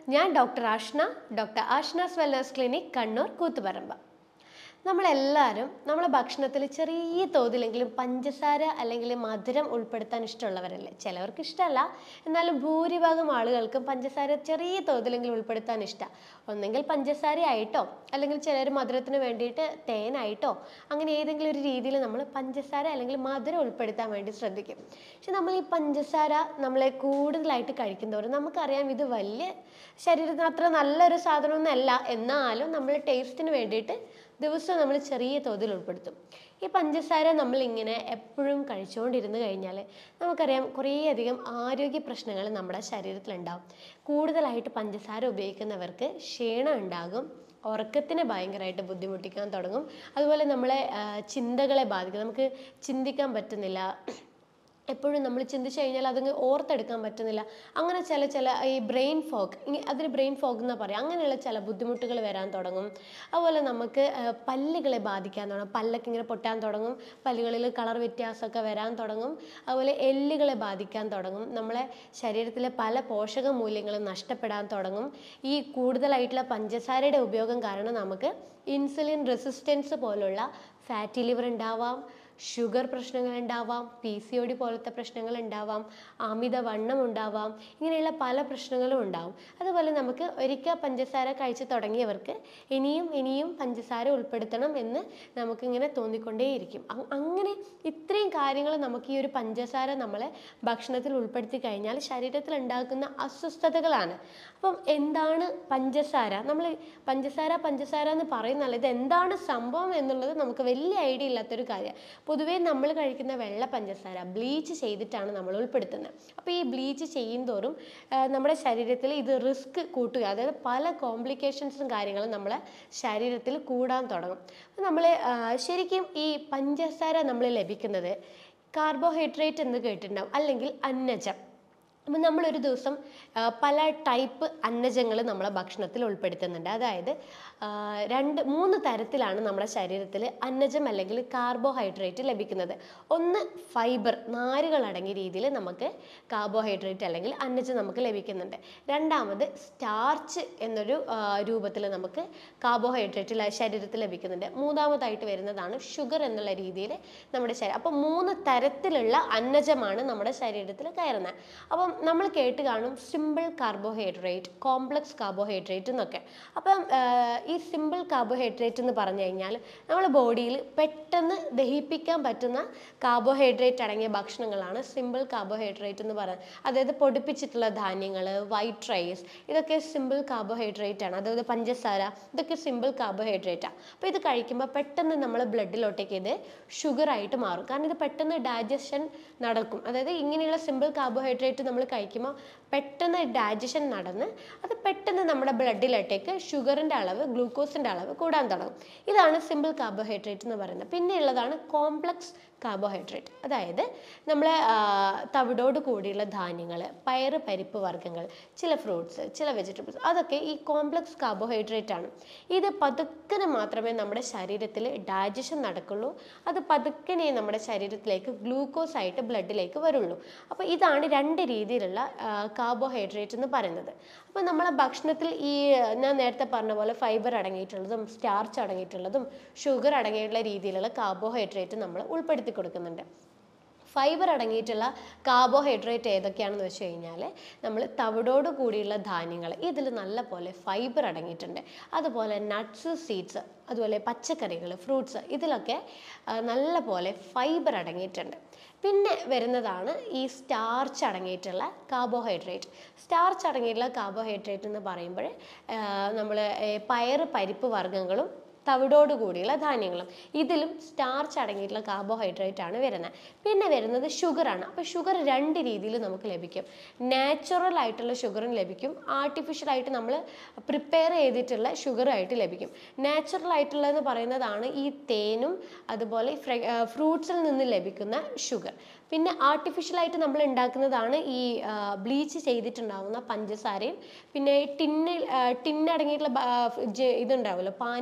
ഞാൻ doctor Ashna, doctor Ashna's wellness clinic, Kannur, Koothuparamba. നമ്മളെല്ലാവരും നമ്മളെ ഭക്ഷണത്തിൽ ചെറിയ തോതിലെങ്കിലും പഞ്ചസാര അല്ലെങ്കിൽ മധുരം ഉൾപ്പെടുത്താൻ ഇഷ്ടമുള്ളവരല്ലേ? ചിലവർക്ക് ഇഷ്ടമല്ല, എന്നാലും ഭൂരിഭാഗം ആളുകൾക്കും പഞ്ചസാര ചെറിയ തോതിലെങ്കിലും ഉൾപ്പെടുത്താൻ ഇഷ്ടമാണ്. ഒന്നെങ്കിൽ പഞ്ചസാര ആയിട്ടോ, അല്ലെങ്കിൽ ചിലർ മധുരത്തിന് വേണ്ടിയിട്ട് തേനായിട്ടോ, അങ്ങനെ ഏതെങ്കിലും ഒരു രീതിയിൽ നമ്മൾ പഞ്ചസാര അല്ലെങ്കിൽ മധുരം ഉൾപ്പെടുത്താൻ വേണ്ടി ശ്രദ്ധിക്കും. പക്ഷെ നമ്മൾ ഈ പഞ്ചസാര നമ്മളെ കൂടുതലായിട്ട് കഴിക്കുന്നവരും നമുക്കറിയാം ഇത് വലിയ ശരീരത്തിന് അത്ര നല്ലൊരു സാധനമൊന്നുമല്ല, എന്നാലും നമ്മൾ ടേസ്റ്റിന് വേണ്ടിയിട്ട് ദിവസവും നമ്മൾ ചെറിയ തോതിൽ ഉൾപ്പെടുത്തും. ഈ പഞ്ചസാര നമ്മളിങ്ങനെ എപ്പോഴും കഴിച്ചുകൊണ്ടിരുന്ന് കഴിഞ്ഞാൽ നമുക്കറിയാം കുറേയധികം ആരോഗ്യ പ്രശ്നങ്ങൾ നമ്മുടെ ശരീരത്തിലുണ്ടാകും. കൂടുതലായിട്ട് പഞ്ചസാര ഉപയോഗിക്കുന്നവർക്ക് ക്ഷീണം ഉണ്ടാകും, ഉറക്കത്തിനെ ഭയങ്കരമായിട്ട് ബുദ്ധിമുട്ടിക്കാൻ തുടങ്ങും, അതുപോലെ നമ്മളെ ചിന്തകളെ ബാധിക്കും. നമുക്ക് ചിന്തിക്കാൻ പറ്റുന്നില്ല, എപ്പോഴും നമ്മൾ ചിന്തിച്ചു കഴിഞ്ഞാൽ അതങ്ങ് ഓർത്തെടുക്കാൻ പറ്റുന്നില്ല. അങ്ങനെ ചില ഈ ബ്രെയിൻ ഫോഗ്, അതിന് ബ്രെയിൻ ഫോഗ് എന്ന് പറയാം, അങ്ങനെയുള്ള ചില ബുദ്ധിമുട്ടുകൾ വരാൻ തുടങ്ങും. അതുപോലെ നമുക്ക് പല്ലുകളെ ബാധിക്കാൻ തുടങ്ങും, പല്ലൊക്കെ ഇങ്ങനെ പൊട്ടാൻ തുടങ്ങും, പല്ലുകളിൽ കളർ വ്യത്യാസമൊക്കെ വരാൻ തുടങ്ങും. അതുപോലെ എല്ലുകളെ ബാധിക്കാൻ തുടങ്ങും, നമ്മളെ ശരീരത്തിലെ പല പോഷക മൂല്യങ്ങളും നഷ്ടപ്പെടാൻ തുടങ്ങും. ഈ കൂടുതലായിട്ടുള്ള പഞ്ചസാരയുടെ ഉപയോഗം കാരണം നമുക്ക് ഇൻസുലിൻ റെസിസ്റ്റൻസ് പോലുള്ള ഫാറ്റി ലിവർ ഉണ്ടാവാം, ഷുഗർ പ്രശ്നങ്ങൾ ഉണ്ടാവാം, PCOD പോലത്തെ പ്രശ്നങ്ങൾ ഉണ്ടാവാം, അമിതവണ്ണം ഉണ്ടാവാം, ഇങ്ങനെയുള്ള പല പ്രശ്നങ്ങളും ഉണ്ടാവും. അതുപോലെ നമുക്ക് ഒരിക്കൽ പഞ്ചസാര കഴിച്ച് തുടങ്ങിയവർക്ക് ഇനിയും പഞ്ചസാര ഉൾപ്പെടുത്തണം എന്ന് നമുക്കിങ്ങനെ തോന്നിക്കൊണ്ടേയിരിക്കും. അങ്ങനെ ഇത്രയും കാര്യങ്ങൾ നമുക്ക് ഈ ഒരു പഞ്ചസാര നമ്മളെ ഭക്ഷണത്തിൽ ഉൾപ്പെടുത്തി കഴിഞ്ഞാൽ ശരീരത്തിൽ ഉണ്ടാക്കുന്ന അസ്വസ്ഥതകളാണ്. അപ്പം എന്താണ് പഞ്ചസാര? നമ്മൾ പഞ്ചസാര എന്ന് പറയുന്നതല്ല, ഇത് എന്താണ് സംഭവം എന്നുള്ളത് നമുക്ക് വലിയ ഐഡിയ ഇല്ലാത്തൊരു കാര്യമാണ്. പൊതുവേ നമ്മൾ കഴിക്കുന്ന വെള്ള പഞ്ചസാര ബ്ലീച്ച് ചെയ്തിട്ടാണ് നമ്മൾ ഉൾപ്പെടുത്തുന്നത്. അപ്പോൾ ഈ ബ്ലീച്ച് ചെയ്യുന്തോറും നമ്മുടെ ശരീരത്തിൽ ഇത് റിസ്ക് കൂട്ടുക, അതായത് പല കോംപ്ലിക്കേഷൻസും കാര്യങ്ങളും നമ്മളെ ശരീരത്തിൽ കൂടാൻ തുടങ്ങും. അപ്പോൾ നമ്മൾ ശരിക്കും ഈ പഞ്ചസാര നമ്മൾ ലഭിക്കുന്നത് കാർബോഹൈഡ്രേറ്റ് എന്ന് കേട്ടിട്ടുണ്ടാവും, അല്ലെങ്കിൽ അന്നജം. അപ്പം നമ്മളൊരു ദിവസം പല ടൈപ്പ് അന്നജങ്ങൾ നമ്മളെ ഭക്ഷണത്തിൽ ഉൾപ്പെടുത്തുന്നുണ്ട്. അതായത് 2-3 തരത്തിലാണ് നമ്മുടെ ശരീരത്തിൽ അന്നജം അല്ലെങ്കിൽ കാർബോഹൈഡ്രേറ്റ് ലഭിക്കുന്നത്. ഒന്ന് ഫൈബർ, നാരുകൾ അടങ്ങിയ രീതിയിൽ നമുക്ക് കാർബോഹൈഡ്രേറ്റ് അല്ലെങ്കിൽ അന്നജം നമുക്ക് ലഭിക്കുന്നുണ്ട്. രണ്ടാമത് സ്റ്റാർച്ച് എന്നൊരു രൂപത്തിൽ നമുക്ക് കാർബോഹൈഡ്രേറ്റ് ശരീരത്തിൽ ലഭിക്കുന്നുണ്ട്. മൂന്നാമതായിട്ട് വരുന്നതാണ് ഷുഗർ എന്നുള്ള രീതിയിൽ നമ്മുടെ ശരീരം. അപ്പം 3 തരത്തിലുള്ള അന്നജമാണ് നമ്മുടെ ശരീരത്തിൽ കയറുന്നത്. അപ്പം നമ്മൾ കേട്ട് കാണും സിമ്പിൾ കാർബോഹൈഡ്രേറ്റ്, കോംപ്ലക്സ് കാർബോഹൈഡ്രേറ്റ് എന്നൊക്കെ. അപ്പം ഈ സിമ്പിൾ കാർബോഹൈഡ്രേറ്റ് എന്ന് പറഞ്ഞു കഴിഞ്ഞാൽ നമ്മുടെ ബോഡിയിൽ പെട്ടെന്ന് ദഹിപ്പിക്കാൻ പറ്റുന്ന കാർബോഹൈഡ്രേറ്റ് അടങ്ങിയ ഭക്ഷണങ്ങളാണ് സിമ്പിൾ കാർബോഹൈഡ്രേറ്റ് എന്ന് പറയുന്നത്. അതായത് പൊടിപ്പിച്ചിട്ടുള്ള ധാന്യങ്ങൾ, വൈറ്റ് റൈസ്, ഇതൊക്കെ സിമ്പിൾ കാർബോഹൈഡ്രേറ്റ് ആണ്. അതായത് പഞ്ചസാര, ഇതൊക്കെ സിമ്പിൾ കാർബോഹൈഡ്രേറ്റാണ്. അപ്പോൾ ഇത് കഴിക്കുമ്പോൾ പെട്ടെന്ന് നമ്മൾ ബ്ലഡിലോട്ടേക്ക് ഇത് ഷുഗറായിട്ട് മാറും. കാരണം ഇത് പെട്ടെന്ന് ഡൈജഷൻ നടക്കും. അതായത് ഇങ്ങനെയുള്ള സിമ്പിൾ കാർബോഹൈഡ്രേറ്റ് നമ്മൾ കഴിക്കുമ്പോൾ പെട്ടെന്ന് ഡൈജഷൻ നടന്ന് അത് പെട്ടെന്ന് നമ്മുടെ ബ്ലഡിലോട്ടേക്ക് ഷുഗറിൻ്റെ അളവ്, ഗ്ലൂക്കോസിൻ്റെ അളവ് കൂടാൻ തുടങ്ങും. ഇതാണ് സിമ്പിൾ കാർബോഹൈഡ്രേറ്റ് എന്ന് പറയുന്നത്. പിന്നെ ഉള്ളതാണ് കോംപ്ലക്സ് കാർബോഹൈഡ്രേറ്റ്. അതായത് നമ്മൾ തവിടോട് കൂടിയുള്ള ധാന്യങ്ങൾ, പയറ്, പരിപ്പ് വർഗ്ഗങ്ങൾ, ചില ഫ്രൂട്ട്സ്, ചില വെജിറ്റബിൾസ്, അതൊക്കെ ഈ കോംപ്ലക്സ് കാർബോഹൈഡ്രേറ്റ് ആണ്. ഇത് പതുക്കനെ മാത്രമേ നമ്മുടെ ശരീരത്തിൽ ഡൈജഷൻ നടക്കുള്ളൂ. അത് പതുക്കനെ നമ്മുടെ ശരീരത്തിലേക്ക് ഗ്ലൂക്കോസ് ആയിട്ട് ബ്ലഡിലേക്ക് വരുള്ളൂ. അപ്പോൾ ഇതാണ് 2 രീതിയിലുള്ള കാർബോഹൈഡ്രേറ്റ് എന്ന് പറയുന്നത്. അപ്പോൾ നമ്മളെ ഭക്ഷണത്തിൽ ഈ ഞാൻ നേരത്തെ പറഞ്ഞ പോലെ ഫൈബർ അടങ്ങിയിട്ടുള്ളതും സ്റ്റാർച്ച് അടങ്ങിയിട്ടുള്ളതും ഷുഗർ അടങ്ങിയിട്ടുള്ള രീതിയിലുള്ള കാർബോഹൈഡ്രേറ്റ് നമ്മൾ ഉൾപ്പെടുത്തി കൊടുക്കുന്നുണ്ട്. ഫൈബർ അടങ്ങിയിട്ടുള്ള കാർബോഹൈഡ്രേറ്റ് ഏതൊക്കെയാണെന്ന് വെച്ച് കഴിഞ്ഞാൽ നമ്മൾ തവിടോട് കൂടിയുള്ള ധാന്യങ്ങൾ, ഇതിൽ നല്ല പോലെ ഫൈബർ അടങ്ങിയിട്ടുണ്ട്. അതുപോലെ നട്ട്സ്, സീഡ്സ്, അതുപോലെ പച്ചക്കറികൾ, ഫ്രൂട്ട്സ്, ഇതിലൊക്കെ നല്ല പോലെ ഫൈബർ അടങ്ങിയിട്ടുണ്ട്. പിന്നെ വരുന്നതാണ് ഈ സ്റ്റാർച്ച് അടങ്ങിയിട്ടുള്ള കാർബോഹൈഡ്രേറ്റ്. സ്റ്റാർച്ച് അടങ്ങിയിട്ടുള്ള കാർബോഹൈഡ്രേറ്റ് എന്ന് പറയുമ്പോൾ നമ്മൾ പയറ്, പരിപ്പ് വർഗ്ഗങ്ങളും തവിടോട് കൂടിയുള്ള ധാന്യങ്ങളും, ഇതിലും സ്റ്റാർച്ച് അടങ്ങിയിട്ടുള്ള കാർബോഹൈഡ്രേറ്റ് ആണ് വരുന്നത്. പിന്നെ വരുന്നത് ഷുഗറാണ്. അപ്പോൾ ഷുഗർ 2 രീതിയിൽ നമുക്ക് ലഭിക്കും. നാച്ചുറൽ ആയിട്ടുള്ള ഷുഗറും ലഭിക്കും, ആർട്ടിഫിഷ്യലായിട്ട് നമ്മൾ പ്രിപ്പയർ ചെയ്തിട്ടുള്ള ഷുഗറായിട്ട് ലഭിക്കും. നാച്ചുറൽ ആയിട്ടുള്ളതെന്ന് പറയുന്നതാണ് ഈ തേനും അതുപോലെ ഫ്രൂട്ട്സിൽ നിന്ന് ലഭിക്കുന്ന ഷുഗർ. പിന്നെ ആർട്ടിഫിഷ്യലായിട്ട് നമ്മൾ ഉണ്ടാക്കുന്നതാണ് ഈ ബ്ലീച്ച് ചെയ്തിട്ടുണ്ടാകുന്ന പഞ്ചസാരയും പിന്നെ ടിന്നടങ്ങിയിട്ടുള്ള ഇതുണ്ടാവുമല്ലോ, പാനീയങ്ങളൊക്കെ,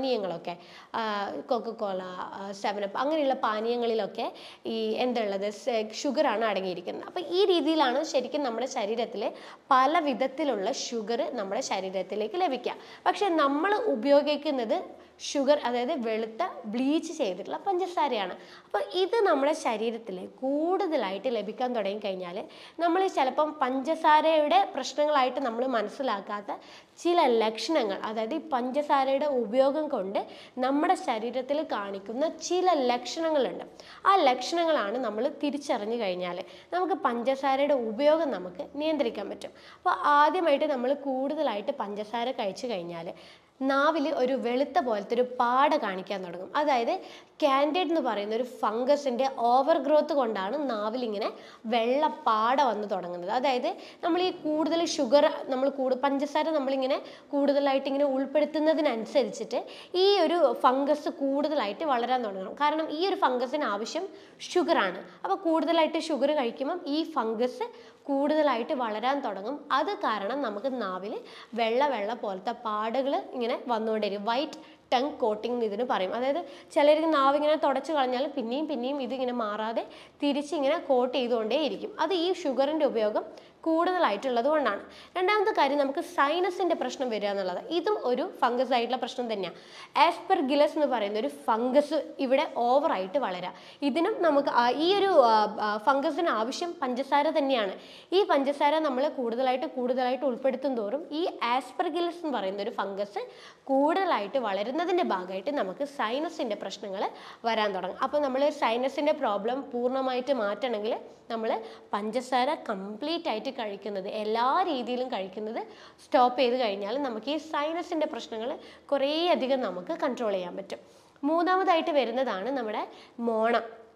പാനീയങ്ങളിലൊക്കെ കൊക്കക്കോള, സെവനപ്പ് അങ്ങനെയുള്ള പാനീയങ്ങളിലൊക്കെ ഈ എന്തുള്ളത് ഷുഗറാണ് അടങ്ങിയിരിക്കുന്നത്. അപ്പോൾ ഈ രീതിയിലാണ് ശരിക്കും നമ്മുടെ ശരീരത്തിൽ പല വിധത്തിലുള്ള ഷുഗർ നമ്മുടെ ശരീരത്തിലേക്ക് ലഭിക്കുക. പക്ഷെ നമ്മൾ ഉപയോഗിക്കുന്നത് ഷുഗർ, അതായത് വെളുത്ത ബ്ലീച്ച് ചെയ്തിട്ടുള്ള പഞ്ചസാരയാണ്. അപ്പോൾ ഇത് നമ്മുടെ ശരീരത്തിൽ കൂടുതലായിട്ട് ലഭിക്കാൻ തുടങ്ങിക്കഴിഞ്ഞാൽ നമ്മൾ ചിലപ്പം പഞ്ചസാരയുടെ പ്രശ്നങ്ങളായിട്ട് നമ്മൾ മനസ്സിലാക്കാത്ത ചില ലക്ഷണങ്ങൾ, അതായത് ഈ പഞ്ചസാരയുടെ ഉപയോഗം കൊണ്ട് നമ്മുടെ ശരീരത്തിൽ കാണിക്കുന്ന ചില ലക്ഷണങ്ങളുണ്ട്. ആ ലക്ഷണങ്ങളാണ് നമ്മൾ തിരിച്ചറിഞ്ഞു കഴിഞ്ഞാൽ നമുക്ക് പഞ്ചസാരയുടെ ഉപയോഗം നമുക്ക് നിയന്ത്രിക്കാൻ പറ്റും. അപ്പോൾ ആദ്യമായിട്ട് നമ്മൾ കൂടുതലായിട്ട് പഞ്ചസാര കഴിച്ചു കഴിഞ്ഞാൽ നാവിൽ ഒരു വെളുത്ത പോലത്തെ ഒരു പാട കാണിക്കാൻ തുടങ്ങും. അതായത് കാൻഡിഡ് എന്ന് പറയുന്ന ഒരു ഫംഗസിൻ്റെ ഓവർ ഗ്രോത്ത് കൊണ്ടാണ് നാവിൽ ഇങ്ങനെ വെള്ള പാട വന്ന് തുടങ്ങുന്നത്. അതായത് നമ്മൾ ഈ കൂടുതൽ ഷുഗർ പഞ്ചസാര നമ്മളിങ്ങനെ കൂടുതലായിട്ട് ഇങ്ങനെ ഉൾപ്പെടുത്തുന്നതിനനുസരിച്ചിട്ട് ഈ ഒരു ഫംഗസ് കൂടുതലായിട്ട് വളരാൻ തുടങ്ങണം. കാരണം ഈ ഒരു ഫംഗസിന് ആവശ്യം ഷുഗറാണ്. അപ്പോൾ കൂടുതലായിട്ട് ഷുഗർ കഴിക്കുമ്പം ഈ ഫംഗസ് കൂടുതലായിട്ട് വളരാൻ തുടങ്ങും. അത് കാരണം നമുക്ക് നാവിൽ വെള്ള പോലത്തെ പാടുകൾ ഇങ്ങനെ വന്നുകൊണ്ടിരിക്കും. വൈറ്റ് ടങ് കോട്ടിംഗ് ഇതിന് പറയും. അതായത് ചിലർക്ക് നാവ് ഇങ്ങനെ തുടച്ച് കളഞ്ഞാൽ പിന്നെയും ഇതിങ്ങനെ മാറാതെ തിരിച്ചിങ്ങനെ കോട്ട് ചെയ്തുകൊണ്ടേ ഇരിക്കും. അത് ഈ ഷുഗറിൻ്റെ ഉപയോഗം കൂടുതലായിട്ടുള്ളത് കൊണ്ടാണ്. രണ്ടാമത്തെ കാര്യം, നമുക്ക് സൈനസിൻ്റെ പ്രശ്നം വരിക എന്നുള്ളത്. ഇതും ഒരു ഫംഗസ് ആയിട്ടുള്ള പ്രശ്നം തന്നെയാണ്. ആസ്പെർഗില്ലസ് എന്ന് പറയുന്ന ഒരു ഫംഗസ് ഇവിടെ ഓവറായിട്ട് വളരാം. ഇതിനും നമുക്ക് ഈ ഒരു ഫംഗസിന് ആവശ്യം പഞ്ചസാര തന്നെയാണ്. ഈ പഞ്ചസാര നമ്മൾ കൂടുതലായിട്ട് ഉൾപ്പെടുത്തും തോറും ഈ ആസ്പെർഗില്ലസ് എന്ന് പറയുന്ന ഒരു ഫംഗസ് കൂടുതലായിട്ട് വളരുന്നതിൻ്റെ ഭാഗമായിട്ട് നമുക്ക് സൈനസിൻ്റെ പ്രശ്നങ്ങൾ വരാൻ തുടങ്ങും. അപ്പോൾ നമ്മൾ സൈനസിൻ്റെ പ്രോബ്ലം പൂർണ്ണമായിട്ട് മാറ്റണമെങ്കിൽ നമ്മൾ പഞ്ചസാര കംപ്ലീറ്റ് ആയിട്ട് കഴിക്കുന്നത്, എല്ലാ രീതിയിലും കഴിക്കുന്നത് സ്റ്റോപ്പ് ചെയ്ത് കഴിഞ്ഞാൽ നമുക്ക് ഈ സൈനസിൻ്റെ പ്രശ്നങ്ങൾ കുറേയധികം നമുക്ക് കൺട്രോൾ ചെയ്യാൻ പറ്റും. മൂന്നാമതായിട്ട് വരുന്നതാണ് നമ്മുടെ മോണ.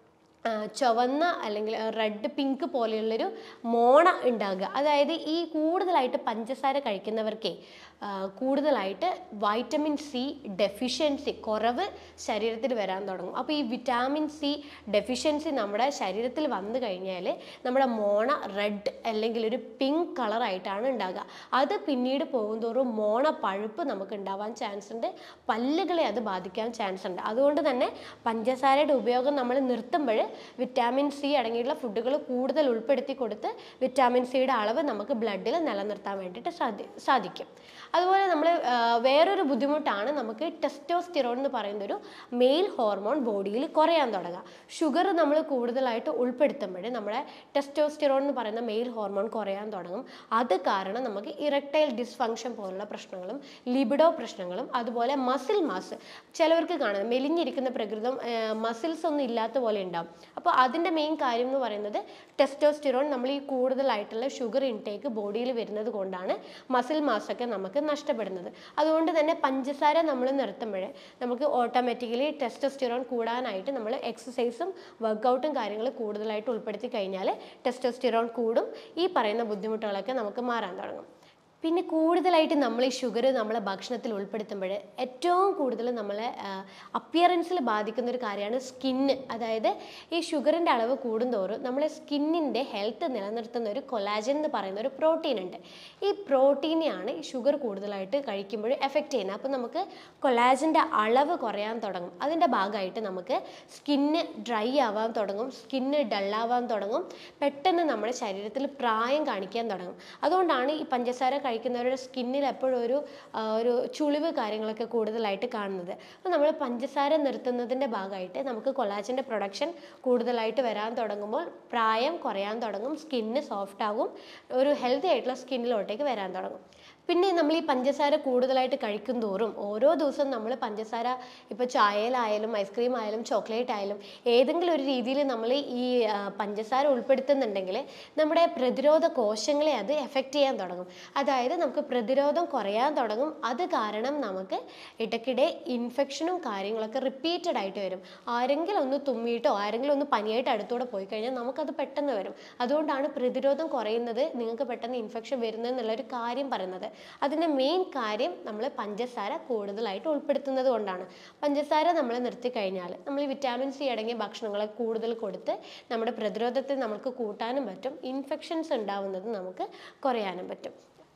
ചുവന്ന അല്ലെങ്കിൽ റെഡ് പിങ്ക് പോലെയുള്ളൊരു മോണ ഉണ്ടാകുക. അതായത് ഈ കൂടുതലായിട്ട് പഞ്ചസാര കഴിക്കുന്നവർക്കേ കൂടുതലായിട്ട് വൈറ്റമിൻ സി ഡെഫിഷ്യൻസി കുറവ് ശരീരത്തിൽ വരാൻ തുടങ്ങും. അപ്പോൾ ഈ വിറ്റാമിൻ സി ഡെഫിഷ്യൻസി നമ്മുടെ ശരീരത്തിൽ വന്നു കഴിഞ്ഞാൽ നമ്മുടെ മോണ റെഡ് അല്ലെങ്കിൽ ഒരു പിങ്ക് കളറായിട്ടാണ് ഉണ്ടാകുക. അത് പിന്നീട് പോകുന്തോറും മോണ പഴുപ്പ് നമുക്ക് ഉണ്ടാവാൻ ചാൻസ് ഉണ്ട്. പല്ലുകളെ അത് ബാധിക്കാൻ ചാൻസ് ഉണ്ട്. അതുകൊണ്ട് തന്നെ പഞ്ചസാരയുടെ ഉപയോഗം നമ്മൾ നിർത്തുമ്പോൾ വിറ്റാമിൻ സി അടങ്ങിയിട്ടുള്ള ഫുഡുകൾ കൂടുതൽ ഉൾപ്പെടുത്തി കൊടുത്ത് വിറ്റാമിൻ സിയുടെ അളവ് നമുക്ക് ബ്ലഡിൽ നിലനിർത്താൻ വേണ്ടിയിട്ട് സാധിക്കും. അതുപോലെ നമ്മൾ വേറൊരു ബുദ്ധിമുട്ടാണ്, നമുക്ക് ടെസ്റ്റോസ്റ്റിറോൺ എന്ന് പറയുന്നൊരു മെയിൽ ഹോർമോൺ ബോഡിയിൽ കുറയാൻ തുടങ്ങുക. ഷുഗർ നമ്മൾ കൂടുതലായിട്ട് ഉൾപ്പെടുത്തുമ്പോൾ നമ്മുടെ ടെസ്റ്റോസ്റ്റിറോൺ എന്ന് പറയുന്ന മെയിൽ ഹോർമോൺ കുറയാൻ തുടങ്ങും. അത് കാരണം നമുക്ക് ഇറക്ടൈൽ ഡിസ്ഫങ്ഷൻ പോലുള്ള പ്രശ്നങ്ങളും ലിബിഡോ പ്രശ്നങ്ങളും അതുപോലെ മസിൽ മാസ്, ചിലവർക്ക് കാണുന്നത് മെലിഞ്ഞിരിക്കുന്ന പ്രകൃതം മസിൽസ് ഒന്നും ഇല്ലാത്ത പോലെ ഉണ്ടാവും. അപ്പോൾ അതിൻ്റെ മെയിൻ കാര്യം എന്ന് പറയുന്നത് ടെസ്റ്റോസ്റ്റിറോൺ നമ്മൾ ഈ കൂടുതലായിട്ടുള്ള ഷുഗർ ഇൻടേക്ക് ബോഡിയിൽ വരുന്നത് കൊണ്ടാണ് മസിൽ മാസൊക്കെ നമുക്ക് നഷ്ടപ്പെടുന്നത്. അതുകൊണ്ട് തന്നെ പഞ്ചസാര നമ്മൾ നിർത്തുമ്പോൾ നമുക്ക് ഓട്ടോമാറ്റിക്കലി ടെസ്റ്റോസ്റ്റിറോൺ കൂടാനായിട്ട് നമ്മൾ എക്സസൈസും വർക്കൗട്ടും കാര്യങ്ങൾ കൂടുതലായിട്ട് ഉൾപ്പെടുത്തി കഴിഞ്ഞാൽ ടെസ്റ്റോസ്റ്റിറോൺ കൂടും. ഈ പറയുന്ന ബുദ്ധിമുട്ടുകളൊക്കെ നമുക്ക് മാറാൻ തുടങ്ങും. പിന്നെ കൂടുതലായിട്ട് നമ്മൾ ഈ ഷുഗർ നമ്മളെ ഭക്ഷണത്തിൽ ഉൾപ്പെടുത്തുമ്പോൾ ഏറ്റവും കൂടുതൽ നമ്മളെ അപ്പിയറൻസിൽ ബാധിക്കുന്ന ഒരു കാര്യമാണ് സ്കിന്ന്. അതായത് ഈ ഷുഗറിൻ്റെ അളവ് കൂടുന്തോറും നമ്മളെ സ്കിന്നിൻ്റെ ഹെൽത്ത് നിലനിർത്തുന്ന ഒരു കൊലാജൻ എന്ന് പറയുന്ന ഒരു പ്രോട്ടീൻ ഉണ്ട്. ഈ പ്രോട്ടീനെയാണ് ഈ ഷുഗർ കൂടുതലായിട്ട് കഴിക്കുമ്പോൾ എഫക്റ്റ് ചെയ്യുന്നത്. അപ്പോൾ നമുക്ക് കൊലാജൻ്റെ അളവ് കുറയാൻ തുടങ്ങും. അതിൻ്റെ ഭാഗമായിട്ട് നമുക്ക് സ്കിന്ന് ഡ്രൈ ആവാൻ തുടങ്ങും, സ്കിന്ന് ഡള്ളാവാൻ തുടങ്ങും, പെട്ടെന്ന് നമ്മുടെ ശരീരത്തിൽ പ്രായം കാണിക്കാൻ തുടങ്ങും. അതുകൊണ്ടാണ് ഈ പഞ്ചസാര കഴിക്കുന്നവരുടെ സ്കിന്നിൽ എപ്പോഴും ഒരു ചുളിവ് കാര്യങ്ങളൊക്കെ കൂടുതലായിട്ട് കാണുന്നത്. അപ്പോൾ നമ്മൾ പഞ്ചസാര നിർത്തുന്നതിൻ്റെ ഭാഗമായിട്ട് നമുക്ക് കൊളാജൻ്റെ പ്രൊഡക്ഷൻ കൂടുതലായിട്ട് വരാൻ തുടങ്ങുമ്പോൾ പ്രായം കുറയാൻ തുടങ്ങും, സ്കിന്ന് സോഫ്റ്റ് ആകും, ഒരു ഹെൽത്തി ആയിട്ടുള്ള സ്കിന്നിലോട്ടേക്ക് വരാൻ തുടങ്ങും. പിന്നെ നമ്മൾ ഈ പഞ്ചസാര കൂടുതലായിട്ട് കഴിക്കും തോറും ഓരോ ദിവസവും നമ്മൾ പഞ്ചസാര ഇപ്പോൾ ചായയിലായാലും ഐസ്ക്രീം ആയാലും ചോക്ലേറ്റ് ആയാലും ഏതെങ്കിലും ഒരു രീതിയിൽ നമ്മൾ ഈ പഞ്ചസാര ഉൾപ്പെടുത്തുന്നുണ്ടെങ്കിൽ നമ്മുടെ പ്രതിരോധ കോശങ്ങളെ അത് എഫക്റ്റ് ചെയ്യാൻ തുടങ്ങും. അതായത് നമുക്ക് പ്രതിരോധം കുറയാൻ തുടങ്ങും. അത് കാരണം നമുക്ക് ഇടയ്ക്കിടെ ഇൻഫെക്ഷനും കാര്യങ്ങളൊക്കെ റിപ്പീറ്റഡ് ആയിട്ട് വരും. ആരെങ്കിലും ഒന്ന് തുമ്മിയിട്ടോ ആരെങ്കിലും ഒന്ന് പനിയായിട്ട് അടുത്തൂടെ പോയി കഴിഞ്ഞാൽ നമുക്കത് പെട്ടെന്ന് വരും. അതുകൊണ്ടാണ് പ്രതിരോധം കുറയുന്നത്, നിങ്ങൾക്ക് പെട്ടെന്ന് ഇൻഫെക്ഷൻ വരുന്നത് എന്നുള്ളൊരു കാര്യം പറയുന്നത്. അതിൻ്റെ മെയിൻ കാര്യം നമ്മൾ പഞ്ചസാര കൂടുതലായിട്ട് ഉൾപ്പെടുത്തുന്നത് കൊണ്ടാണ്. പഞ്ചസാര നമ്മൾ നിർത്തി കഴിഞ്ഞാൽ നമ്മൾ ഈ വിറ്റാമിൻ സി അടങ്ങിയ ഭക്ഷണങ്ങളെ കൂടുതൽ കൊടുത്ത് നമ്മുടെ പ്രതിരോധത്തെ നമുക്ക് കൂട്ടാനും പറ്റും, ഇൻഫെക്ഷൻസ് ഉണ്ടാവുന്നത് നമുക്ക് കുറയാനും പറ്റും.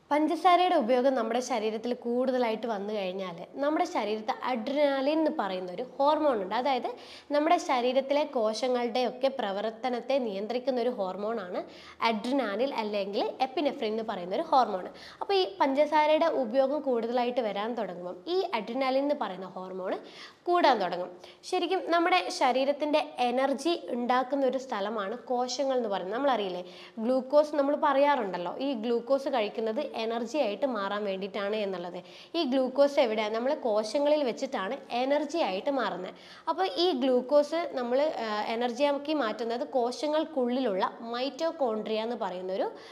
പഞ്ചസാരയുടെ ഉപയോഗം നമ്മുടെ ശരീരത്തിൽ കൂടുതലായിട്ട് വന്നു കഴിഞ്ഞാൽ നമ്മുടെ ശരീരത്തിൽ അഡ്രിനാലിൻ എന്ന് പറയുന്ന ഒരു ഹോർമോൺ ഉണ്ട്. അതായത് നമ്മുടെ ശരീരത്തിലെ കോശങ്ങളുടെയൊക്കെ പ്രവർത്തനത്തെ നിയന്ത്രിക്കുന്ന ഒരു ഹോർമോണാണ് അഡ്രിനാലിൻ അല്ലെങ്കിൽ എപ്പിനെഫ്രിൻ എന്ന് പറയുന്ന ഒരു ഹോർമോൺ. അപ്പോൾ ഈ പഞ്ചസാരയുടെ ഉപയോഗം കൂടുതലായിട്ട് വരാൻ തുടങ്ങുമ്പം ഈ അഡ്രിനാലിൻ എന്ന് പറയുന്ന ഹോർമോൺ കൂടാൻ തുടങ്ങും. ശരിക്കും നമ്മുടെ ശരീരത്തിൻ്റെ എനർജി ഉണ്ടാക്കുന്ന ഒരു സ്ഥലമാണ് കോശങ്ങൾ എന്ന് പറയുന്നത്. നമ്മളറിയില്ലേ, ഗ്ലൂക്കോസ് നമ്മൾ പറയാറുണ്ടല്ലോ, ഈ ഗ്ലൂക്കോസ് കഴിക്കുന്നത് എനർജി ആയിട്ട് മാറാൻ വേണ്ടിയിട്ടാണ് എന്നുള്ളത്. ഈ ഗ്ലൂക്കോസ് എവിടെയാണ്? നമ്മൾ കോശങ്ങളിൽ വെച്ചിട്ടാണ് എനർജി ആയിട്ട് മാറുന്നത്. അപ്പോൾ ഈ ഗ്ലൂക്കോസ് നമ്മൾ എനർജിയാക്കി മാറ്റുന്നത് കോശങ്ങൾക്കുള്ളിലുള്ള മൈറ്റോകോൺട്രിയ എന്ന് പറയുന്ന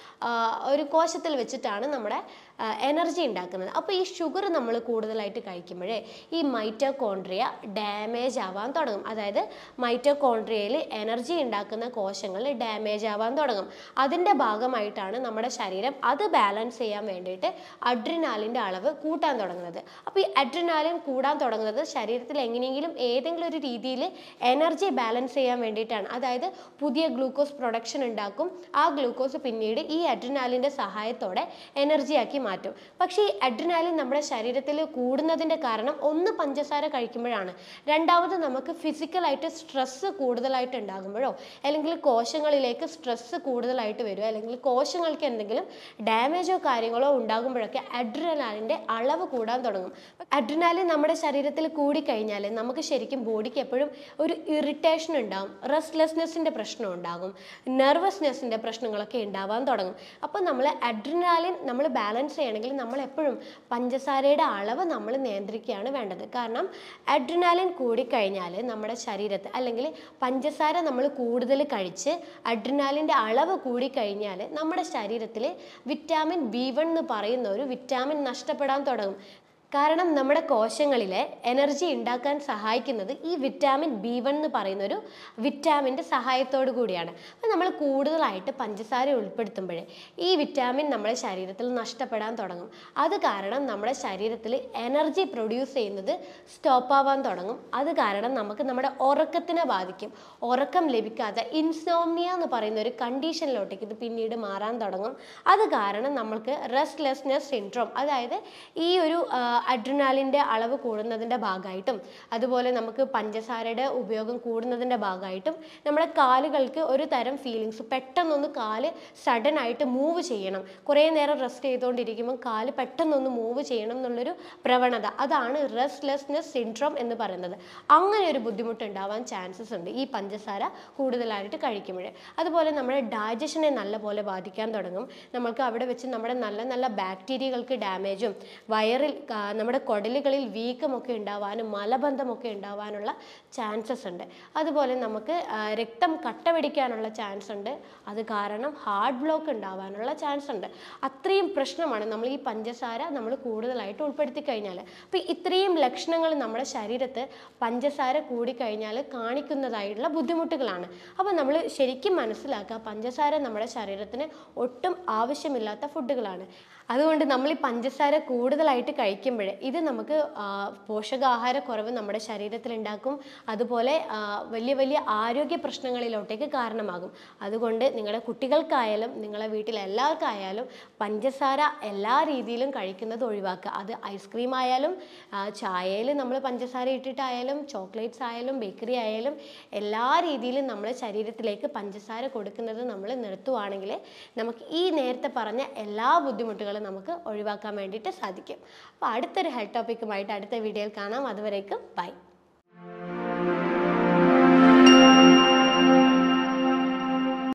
ഒരു കോശത്തിൽ വെച്ചിട്ടാണ് നമ്മുടെ എനർജി ഉണ്ടാക്കുന്നത്. അപ്പോൾ ഈ ഷുഗർ നമ്മൾ കൂടുതലായിട്ട് കഴിക്കുമ്പോഴേ ഈ മൈറ്റോകോൺട്രിയ ഡാമേജ് ആവാൻ തുടങ്ങും. അതായത് മൈറ്റോകോൺട്രിയയിൽ എനർജി ഉണ്ടാക്കുന്ന കോശങ്ങൾ ഡാമേജ് ആവാൻ തുടങ്ങും. അതിൻ്റെ ഭാഗമായിട്ടാണ് നമ്മുടെ ശരീരം അത് ബാലൻസ് ചെയ്യാൻ വേണ്ടിയിട്ട് അഡ്രിനാലിൻ്റെ അളവ് കൂട്ടാൻ തുടങ്ങുന്നത്. അപ്പോൾ ഈ അഡ്രിനാലിൻ കൂടാൻ തുടങ്ങുന്നത് ശരീരത്തിൽ എങ്ങനെയെങ്കിലും ഏതെങ്കിലും ഒരു രീതിയിൽ എനർജി ബാലൻസ് ചെയ്യാൻ വേണ്ടിയിട്ടാണ്. അതായത് പുതിയ ഗ്ലൂക്കോസ് പ്രൊഡക്ഷൻ ഉണ്ടാക്കും. ആ ഗ്ലൂക്കോസ് പിന്നീട് ഈ അഡ്രിനാലിൻ്റെ സഹായത്തോടെ എനർജിയാക്കി മാറ്റും. പക്ഷേ ഈ അഡ്രിനാലിൻ നമ്മുടെ ശരീരത്തിൽ കൂടുന്നതിൻ്റെ കാരണം ഒന്ന് പഞ്ചസാര കഴിക്കുമ്പോഴാണ്. രണ്ടാമത് നമുക്ക് ഫിസിക്കലായിട്ട് സ്ട്രെസ്സ് കൂടുതലായിട്ട് ഉണ്ടാകുമ്പോഴോ അല്ലെങ്കിൽ കോശങ്ങളിലേക്ക് സ്ട്രെസ്സ് കൂടുതലായിട്ട് വരുമോ അല്ലെങ്കിൽ കോശങ്ങൾക്ക് എന്തെങ്കിലും ഡാമേജോ കാര്യങ്ങളോ ഉണ്ടാകുമ്പോഴൊക്കെ അഡ്രിനാലിൻ്റെ അളവ് കൂടാൻ തുടങ്ങും. അഡ്രിനാലിൻ നമ്മുടെ ശരീരത്തിൽ കൂടിക്കഴിഞ്ഞാൽ നമുക്ക് ശരിക്കും ബോഡിക്ക് എപ്പോഴും ഒരു ഇറിറ്റേഷൻ ഉണ്ടാകും, റെസ്റ്റ്ലെസ്നെസ്സിൻ്റെ പ്രശ്നം ഉണ്ടാകും, നെർവസ്നെസ്സിൻ്റെ പ്രശ്നങ്ങളൊക്കെ ഉണ്ടാവാൻ തുടങ്ങും. അപ്പോൾ നമ്മൾ അഡ്രിനാലിൻ നമ്മൾ ബാലൻസ് ചെയ്യണമെങ്കിൽ നമ്മൾ എപ്പോഴും പഞ്ചസാരയുടെ അളവ് നമ്മൾ നിയന്ത്രിക്കുകയാണ് വേണ്ടത്. കാരണം അഡ്രിനാലിൻ കൂടിക്കഴിഞ്ഞാൽ നമ്മുടെ ശരീരത്തിൽ അല്ലെങ്കിൽ പഞ്ചസാര നമ്മൾ കൂടുതൽ കഴിച്ച് അഡ്രിനാലിൻ്റെ അളവ് കൂടിക്കഴിഞ്ഞാൽ നമ്മുടെ ശരീരത്തിൽ വിറ്റാമിൻ B1 എന്ന് പറയുന്ന ഒരു വിറ്റാമിൻ നഷ്ടപ്പെടാൻ തുടങ്ങും. കാരണം നമ്മുടെ കോശങ്ങളിലെ എനർജി ഉണ്ടാക്കാൻ സഹായിക്കുന്നത് ഈ വിറ്റാമിൻ B1 എന്ന് പറയുന്ന ഒരു വിറ്റാമിൻ്റെ സഹായത്തോടു കൂടിയാണ്. അപ്പോൾ നമ്മൾ കൂടുതലായിട്ട് പഞ്ചസാര ഉൾപ്പെടുത്തുമ്പോഴേ ഈ വിറ്റാമിൻ നമ്മുടെ ശരീരത്തിൽ നഷ്ടപ്പെടാൻ തുടങ്ങും. അത് കാരണം നമ്മുടെ ശരീരത്തിൽ എനർജി പ്രൊഡ്യൂസ് ചെയ്യുന്നത് സ്റ്റോപ്പ് ആവാൻ തുടങ്ങും. അത് കാരണം നമുക്ക് നമ്മുടെ ഉറക്കത്തിനെ ബാധിക്കും. ഉറക്കം ലഭിക്കാതെ ഇൻസോംനിയ എന്ന് പറയുന്ന ഒരു കണ്ടീഷനിലോട്ടേക്ക് ഇത് പിന്നീട് മാറാൻ തുടങ്ങും. അത് കാരണം നമുക്ക് റെസ്റ്റ്ലെസ്നെസ് സിൻഡ്രോം, അതായത് ഈ ഒരു അഡ്രിനാലിൻ്റെ അളവ് കൂടുന്നതിൻ്റെ ഭാഗമായിട്ടും അതുപോലെ നമുക്ക് പഞ്ചസാരയുടെ ഉപയോഗം കൂടുന്നതിൻ്റെ ഭാഗമായിട്ടും നമ്മുടെ കാലുകൾക്ക് ഒരു തരം ഫീലിങ്സ്, പെട്ടെന്നൊന്ന് കാല് സഡൻ ആയിട്ട് മൂവ് ചെയ്യണം, കുറേ നേരം റെസ്റ്റ് ചെയ്തുകൊണ്ടിരിക്കുമ്പോൾ കാല് പെട്ടെന്നൊന്ന് മൂവ് ചെയ്യണം എന്നുള്ളൊരു പ്രവണത, അതാണ് റെസ്റ്റ്ലെസ്നെസ് സിൻഡ്രോം എന്ന് പറയുന്നത്. അങ്ങനെ ഒരു ബുദ്ധിമുട്ട് ഉണ്ടാവാൻ ചാൻസസ് ഉണ്ട് ഈ പഞ്ചസാര കൂടുതലായിട്ട് കഴിക്കുമ്പോൾ. അതുപോലെ നമ്മുടെ ഡൈജഷനെ നല്ലപോലെ ബാധിക്കാൻ തുടങ്ങും. നമുക്ക് അവിടെ വെച്ച് നമ്മുടെ നല്ല നല്ല ബാക്ടീരിയകൾക്ക് ഡാമേജും വയറിൽ നമ്മുടെ കുടലുകളിൽ വീക്കമൊക്കെ ഉണ്ടാവാനും മലബന്ധമൊക്കെ ഉണ്ടാവാനുള്ള ചാൻസസ് ഉണ്ട്. അതുപോലെ നമുക്ക് രക്തം കട്ട പിടിക്കാനുള്ള ചാൻസ് ഉണ്ട്. അത് കാരണം ഹാർട്ട് ബ്ലോക്ക് ഉണ്ടാവാനുള്ള ചാൻസ് ഉണ്ട്. അത്രയും പ്രശ്നമാണ് നമ്മൾ ഈ പഞ്ചസാര നമ്മൾ കൂടുതലായിട്ട് ഉൾപ്പെടുത്തി കഴിഞ്ഞാൽ. അപ്പോൾ ഇത്രയും ലക്ഷണങ്ങൾ നമ്മുടെ ശരീരത്ത് പഞ്ചസാര കൂടിക്കഴിഞ്ഞാൽ കാണിക്കുന്നതായിട്ടുള്ള ബുദ്ധിമുട്ടുകളാണ്. അപ്പോൾ നമ്മൾ ശരിക്കും മനസ്സിലാക്കുക, പഞ്ചസാര നമ്മുടെ ശരീരത്തിന് ഒട്ടും ആവശ്യമില്ലാത്ത ഫുഡുകളാണ്. അതുകൊണ്ട് നമ്മൾ ഈ പഞ്ചസാര കൂടുതലായിട്ട് കഴിക്കുമ്പോൾ ഇത് നമുക്ക് പോഷകാഹാരക്കുറവ് നമ്മുടെ ശരീരത്തിൽ ഉണ്ടാക്കും. അതുപോലെ വലിയ വലിയ ആരോഗ്യ പ്രശ്നങ്ങളിലോട്ടേക്ക് കാരണമാകും. അതുകൊണ്ട് നിങ്ങളുടെ കുട്ടികൾക്കായാലും നിങ്ങളുടെ വീട്ടിലെ എല്ലാവർക്കായാലും പഞ്ചസാര എല്ലാ രീതിയിലും കഴിക്കുന്നത് ഒഴിവാക്കുക. അത് ഐസ്ക്രീം ആയാലും ചായയിൽ നമ്മൾ പഞ്ചസാര ഇട്ടിട്ടായാലും ചോക്ലേറ്റ്സ് ആയാലും ബേക്കറി ആയാലും എല്ലാ രീതിയിലും നമ്മുടെ ശരീരത്തിലേക്ക് പഞ്ചസാര കൊടുക്കുന്നത് നമ്മൾ നിർത്തുവാണെങ്കിൽ നമുക്ക് ഈ നേരത്തെ പറഞ്ഞ എല്ലാ ബുദ്ധിമുട്ടുകളും നമുക്ക് ഒഴിവാക്കാൻ വേണ്ടിയിട്ട് സാധിക്കും. അപ്പോൾ അടുത്തൊരു ഹെൽത്ത് ടോപ്പിക്കുമായിട്ട് അടുത്ത വീഡിയോയിൽ കാണാം. അതുവരേക്കും ബൈ.